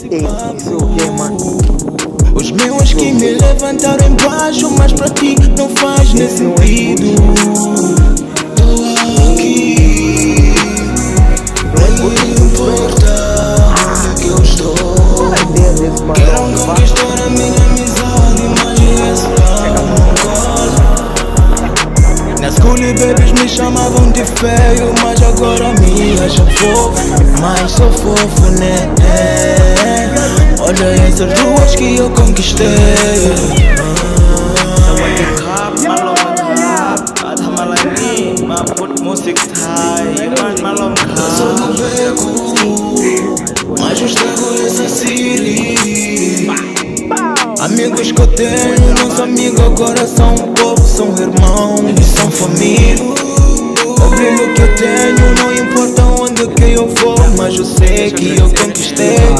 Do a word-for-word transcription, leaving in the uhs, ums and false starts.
Isso o que, mano? Os meus que me levantaram embaixo, mas pra ti não faz nem sentido. Tô aqui, não importa onde que eu estou. Quero conquistar a minha amizade, mas esse plano não cola. Na school babies me chamavam de feio, mas agora me acham fofo. Mas sou fofo, né? Olha essas ruas que eu conquistei. Eu sou do beco, mas os trago essa city. Amigos que eu tenho, nosso amigo agora são um povo, são irmãos e são família. O brilho que eu tenho não importa onde que eu vou, mas eu sei que eu conquistei.